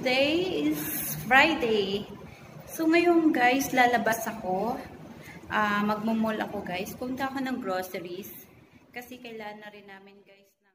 Today is Friday. So ngayon guys, lalabas ako. Magmumall ako guys. Punta ako ng groceries. Kasi kailangan na rin namin guys ng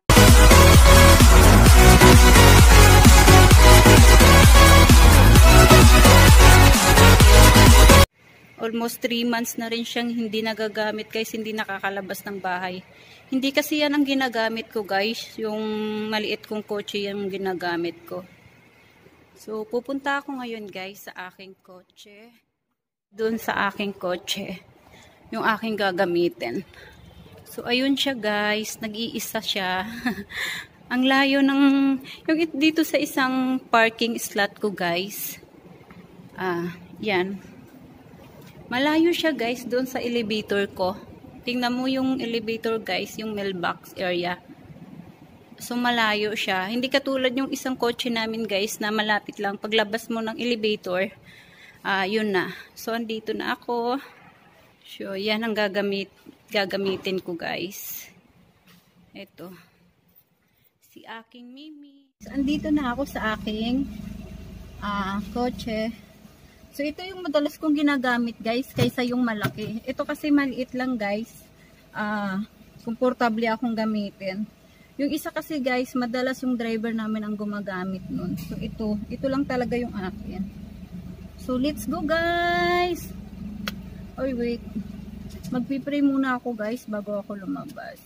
almost 3 months na rin siyang hindi nagagamit guys, hindi nakakalabas ng bahay. Hindi kasi yan ang ginagamit ko guys, yung maliit kong kotse yung ginagamit ko. So pupunta ako ngayon guys sa aking kotse. Doon sa aking kotse, yung aking gagamitin. So ayun siya guys, nag-iisa siya. Ang layo ng, yung dito sa isang parking slot ko guys. Yan. Malayo siya guys doon sa elevator ko. Tingnan mo yung elevator guys, yung mailbox area. So malayo siya. Hindi katulad yung isang kotse namin guys na malapit lang. Paglabas mo ng elevator, yun na. So andito na ako. So yan ang gagamitin ko guys. Ito. Si aking Mimi. So andito na ako sa aking kotse. So, ito yung madalas kong ginagamit, guys, kaysa yung malaki. Ito kasi maliit lang, guys. Komportable akong gamitin. Yung isa kasi, guys, madalas yung driver namin ang gumagamit nun. So, ito lang talaga yung akin. So, let's go, guys! Oy, wait. Magpipray muna ako, guys, bago ako lumabas.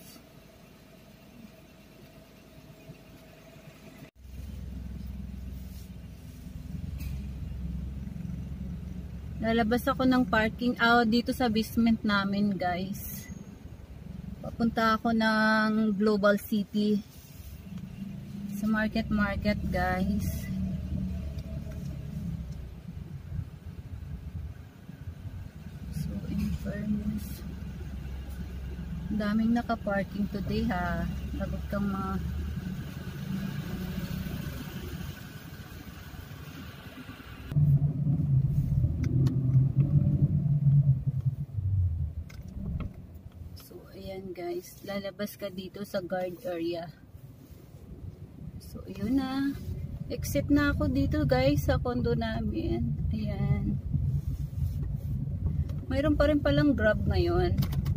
Lalabas ako ng parking dito sa basement namin guys. Papunta ako ng Global City. Sa market guys. So in fairness, daming naka-parking today ha. Lagot kang mga guys, lalabas ka dito sa guard area. So, yun na. Exit na ako dito guys sa condo namin. Ayan. Mayroon pa rin palang Grab ngayon.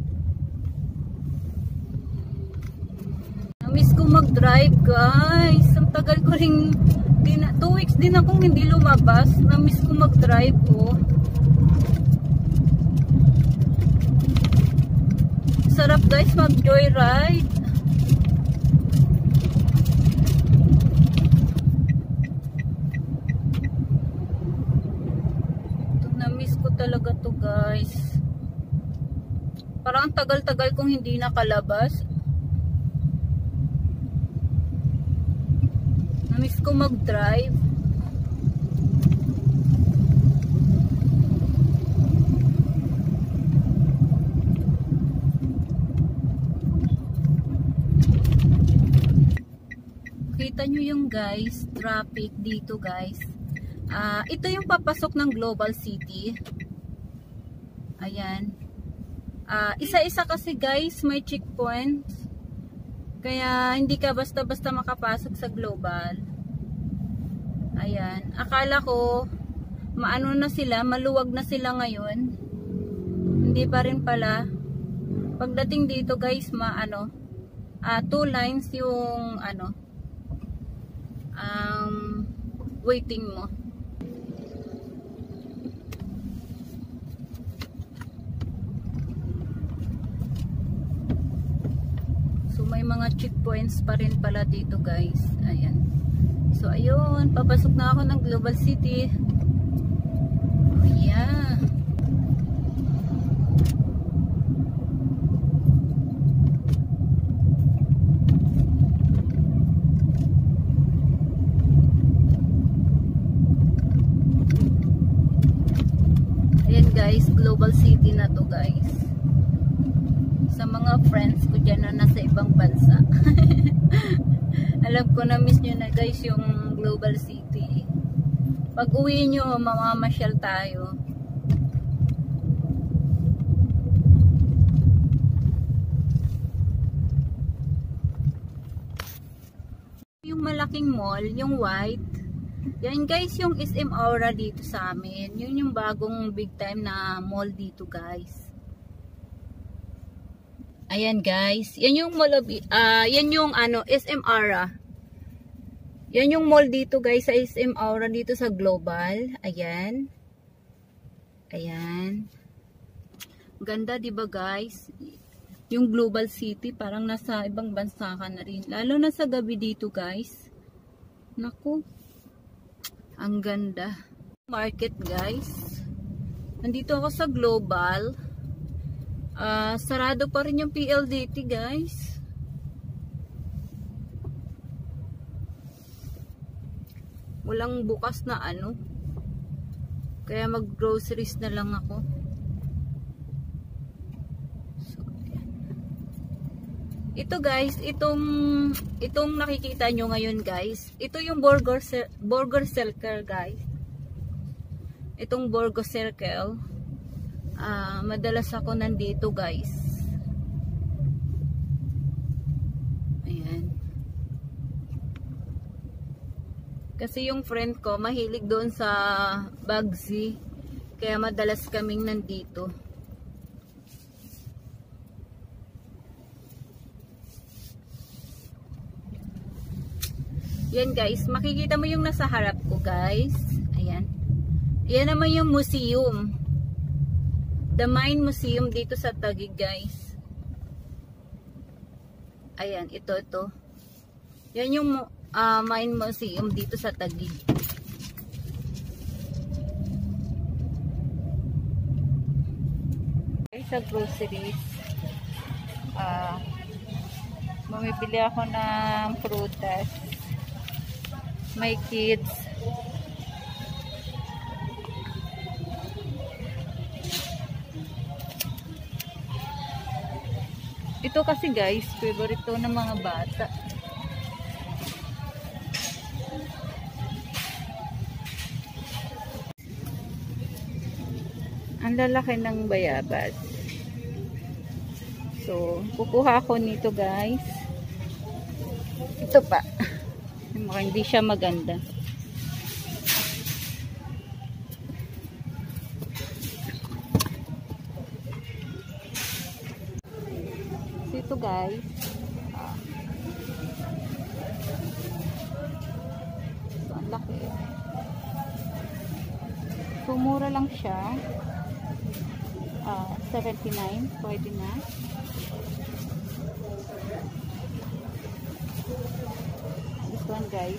Na-miss ko mag-drive guys. Ang tagal ko rin 2 weeks din akong hindi lumabas. Na-miss ko mag-drive ko. Sarap guys mag-joyride. Na-miss ko talaga to guys. Parang tagal-tagal kong hindi nakalabas. Na-miss ko mag-drive. Kita nyo yung guys, traffic dito guys. Ito yung papasok ng Global City. Ayan. Isa-isa kasi guys, may checkpoint. Kaya hindi ka basta-basta makapasok sa Global. Ayan. Akala ko, maano na sila, maluwag na sila ngayon. Hindi pa rin pala. Pagdating dito guys, 2 lines yung waiting mo. So may mga checkpoints pa rin pala dito guys. Ayan. So ayun, papasok na ako ng Global City. Oh yeah. Guys, Global City na to guys. Sa mga friends ko dyan na nasa ibang bansa. Alam ko na miss nyo na guys yung Global City. Pag uwi nyo, mamamasyal tayo. Yung malaking mall, yung white, Yan guys, yung SM Aura dito sa amin. Yun yung bagong big time na mall dito guys. Ayan guys, yan yung mall of, yan yung SM Aura. Yan yung mall dito guys sa SM Aura dito sa Global. Ayan. Ayan. Ganda 'di ba guys? Yung Global City parang nasa ibang bansa ka na rin. Lalo na sa gabi dito guys. Naku. Ang ganda. Market guys. Nandito ako sa Global. Sarado pa rin yung PLDT guys. Walang bukas na kaya mag groceries na lang ako. So, ito guys, itong nakikita nyo ngayon guys, ito yung Burger Circle guys. Itong Burger Circle, madalas ako nandito guys. Ayan. Kasi yung friend ko mahilig doon sa Bugsy, kaya madalas kaming nandito. Yan guys, makikita mo yung nasa harap ko guys. Ayan. Yan naman yung museum. The Mine Museum dito sa Taguig guys. Ayan, ito. Yan yung Mine Museum dito sa Taguig. Sa groceries, mamibili ako ng prutas. My kids. Ito kasi guys, favorite to ng mga bata. Ang lalaki ng bayabas. So, kukuha ko nito guys. Ito pa. Mukhang hindi siya maganda. So, ito guys. So, ang laki. So, mura lang siya. 79. Pwede na. This one guys.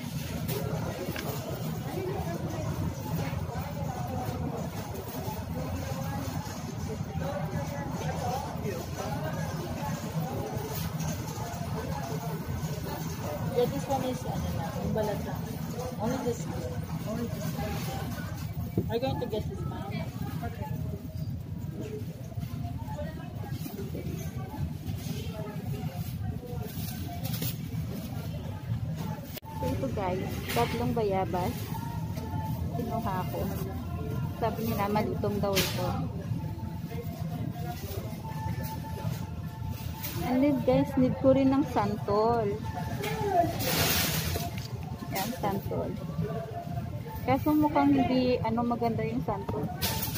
Yeah, this one is yung balat lang. Only this one. Only this one. Are you going to get this one? Okay. So ito guys, tatlong bayabas. Kinuha ko. Sabi nila malutong daw ito. And then guys, need ko rin ng santol. Yan, santol. Kaso mukhang hindi maganda yung santol.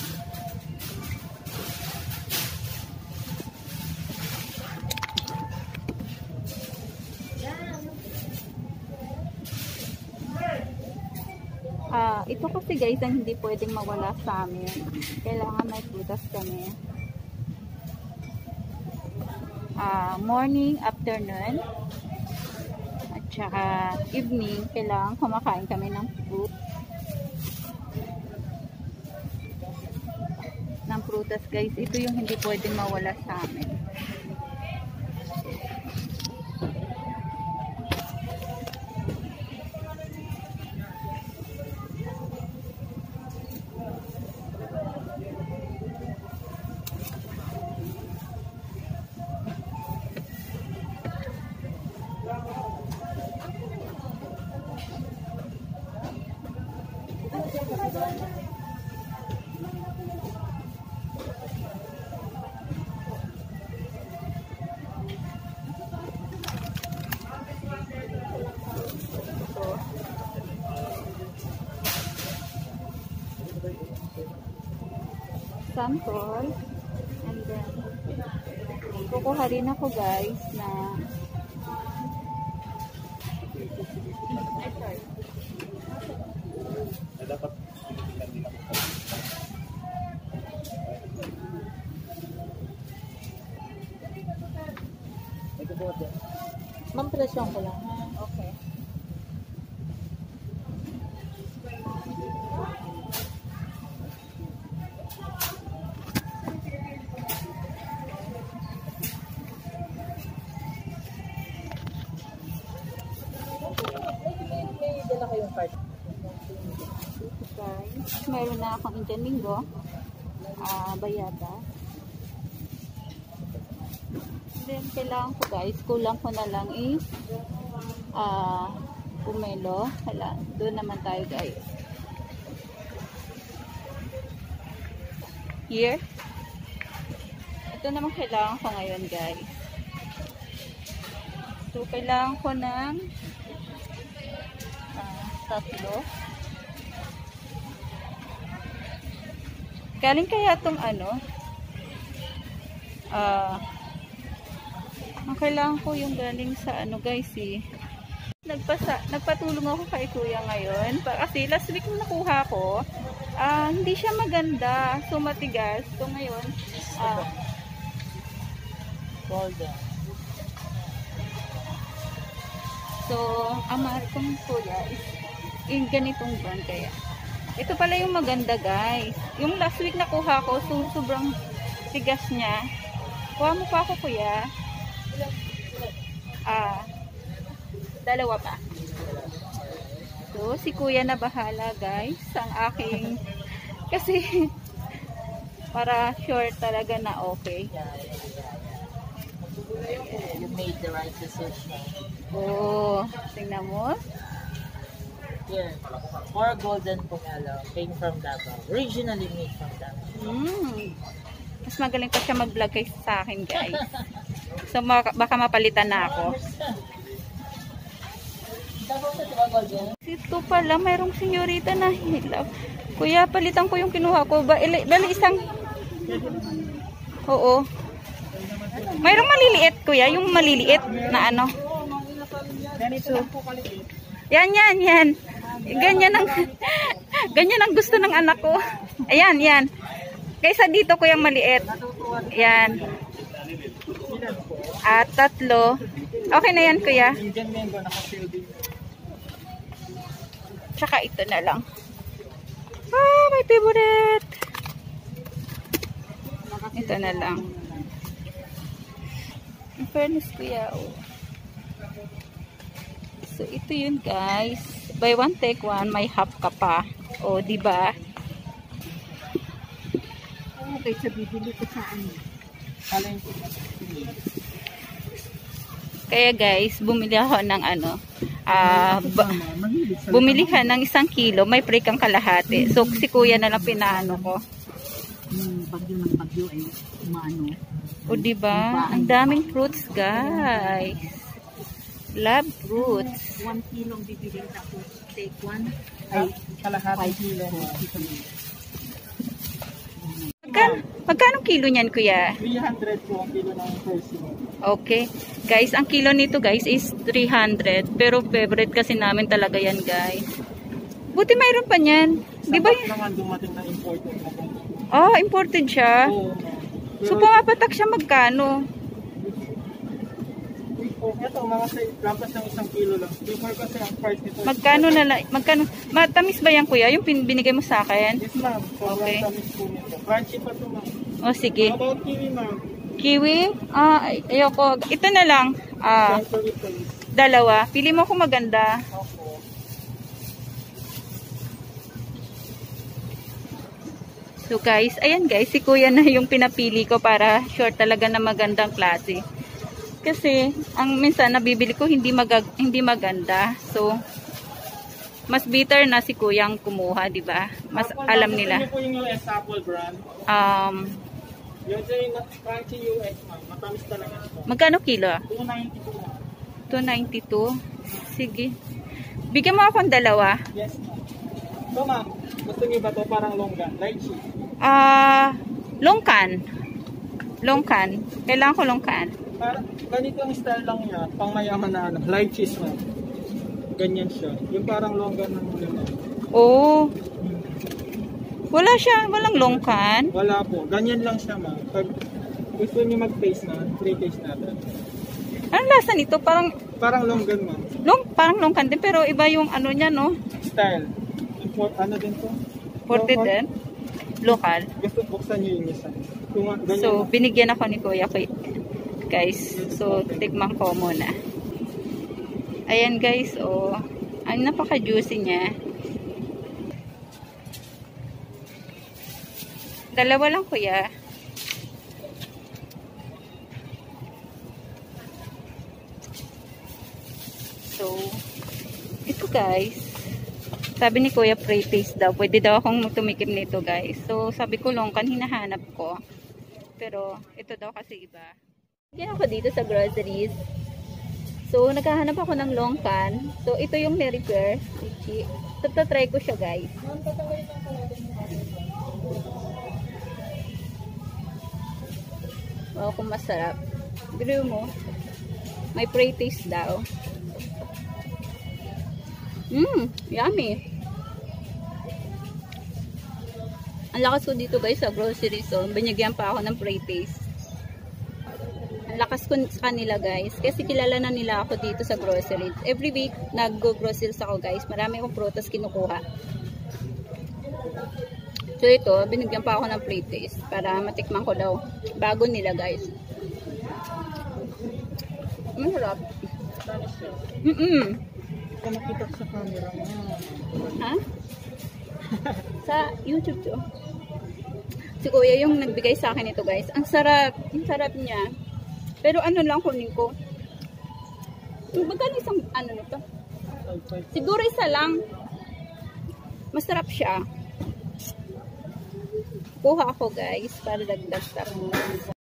Ito kasi guys ang hindi pwedeng mawala sa amin. Kailangan may prutas kami. Morning, afternoon, at saka evening, kailangan kumakain kami ng fruit. Ng prutas guys. Ito yung hindi pwedeng mawala sa amin. sample. And then, kukuha rin ako guys na dapat Ma'am, presyon ko lang. okay. May dala kayong card. Guys, meron na akong Indian Linggo. Bayata. Then, kailangan ko guys, kulang ko na lang is pumelo. Hala, doon naman tayo guys. Here. Ito naman kailangan ko ngayon guys. So, kailangan ko ng 3. Galing kaya itong ano? Ang kailangan ko yung galing sa ano guys eh. Nagpatulong ako kay kuya ngayon. Kasi last week na nakuha ko, hindi siya maganda. So matigas. So ngayon, Golden. so ang mahal kong kuya is yung ganitong brand kaya. Ito pala yung maganda guys. Yung last week nakuha ko, so sobrang tigas niya. Kuha mo pa ako kuya. 2 pa. So, si kuya na bahala guys. Ang aking kasi para sure talaga na okay. You made the right decision. Oh, tingnan mo. Here, more golden pomelo came from Davao. Originally made from Davao. Mas magaling pa siya mag-vlog kaysa sa akin guys. So, baka mapalitan na ako. Ito pala, mayroong senyorita na hilaw. Kuya, palitan ko yung kinuha ko. Bali isang... Oo. Mayroong maliliit, kuya. Yung maliliit na ano. So, yan. Ganyan ang gusto ng anak ko. Ayan. Kaysa dito ko yung maliit. Yan. 3. Okay na yan, kuya. Tsaka ito na lang. My favorite. Ito na lang. In fairness, kuya. So, ito yun, guys. Buy one, take one. May half ka pa. O, diba? Okay, sa bibili ko saan? Kaya guys, bumili ako ng ano, bumili ka ng 1 kilo, may pre kang kalahati. So, si kuya na lang pinaano ko. Yung bagyo ay umano. O, diba? Ang daming fruits, guys. Love fruits. 1 kilo bibili ako. Take 1. Ay, kalahati kilo. Magkano kilo niyan, kuya? 300 po ang kilo ng first kilo. Okay. Guys, ang kilo nito, guys, is 300. Pero favorite kasi namin talaga yan, guys. Buti mayroon pa niyan. Di ba? Naman dumating na imported na po. Oh, imported siya. So, pumapatak siya magkano? Ito, mga lampas ng 1 kilo lang. Before kasi ang price nito. Magkano? Matamis ba yan, kuya? Yung binigay mo sa akin? Yes, ma'am. Okay. Tamis po nito. Crunchy pa ito, ma'am. Oh, sige. How about kiwi, ma'am? Kiwi? Ayoko. Ito na lang. 2. Pili mo kung maganda. Opo. So guys, ayan guys, si kuya na yung pinapili ko para sure talaga na magandang klase. Kasi, ang minsan nabibili ko hindi maganda. So, mas bitter na si kuyang kumuha, di ba? Mas alam nila. Ito po yung US Apple brand. Yung crunchy US, ma'am. Matamis talaga ito. Magkano kilo? 292 na. 292. Sige. Bigyan mo akong 2. Yes, ma'am. So, ma'am, gusto niyo ba ito parang longgan? Lychee. Longkan. Longkan. Kailangan ko longkan. Parang ganito ang style lang niya, pang mayaman na ano, light cheese man. Ganyan siya. Yung parang longgan ng limang. Oh. Wala siya. Walang longkan. Wala po. Ganyan lang siya ma. Pag gusto niyo mag-taste na, pre-taste natin. Anong lasa nito? Parang Longgan ma. parang longkan din pero iba yung ano niya, no? Style. Ano din to? Imported din. Local. Gusto buksan niyo yung isa. Ganyan So, lang. binigyan ako ni Kuya guys. So, tikman ko muna. Ayan guys, oh. Ang napaka-juicy niya. Dalawa lang, Kuya. So, ito guys. Sabi ni Kuya, pre-taste daw. Pwede daw akong tumikim nito guys. So, sabi ko longkan, hinahanap ko. Pero, ito daw kasi iba. Yan ako dito sa groceries. So, naghahanap ako ng longkan. So, ito yung ni-repair. Try ko siya guys. Wow, kung masarap. Bilo mo. May pre-taste daw. Yummy. Ang lakas ko dito guys sa grocery. So, binigyan pa ako ng pre-taste. Ang lakas ko sa kanila guys. Kasi kilala na nila ako dito sa grocery. Every week, nag-groceries ako guys. Marami akong prutas kinukuha. So, ito, binigyan pa ako ng pre-taste. Para matikman ko daw. Bago nila guys. Masarap. Kung makita ko sa camera mo. Ha? Sa YouTube to. Si Kuya yung nagbigay sa akin ito guys. Ang sarap. Ang sarap niya. Pero ano lang kunin ko. Magkano isang ano nito? Siguro isa lang. Masarap siya. Kuha ako guys. Para dagdag